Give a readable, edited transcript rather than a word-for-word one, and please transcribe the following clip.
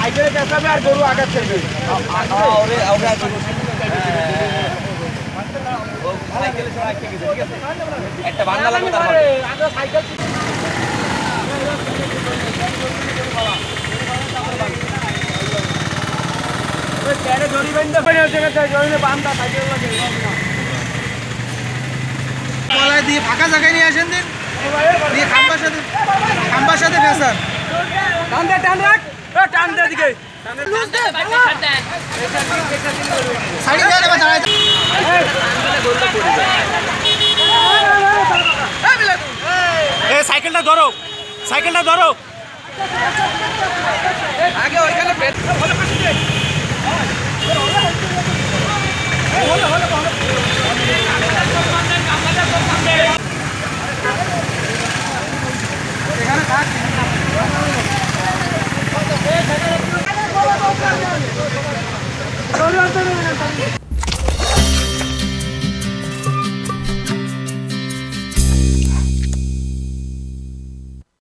সাইকেলে পেছাবে আর গরু আঘাত করবে। একটা বাংলা লাগবে সাইকেল দিয়ে ফাঁকা জায়গায় নিয়ে আসেন দিন দিয়ে খাম্বার সাথে ফেসান টান দে টান রাখ টান দে দিকে সাইকেলটা ধরো সাইকেলটা ধরো আগে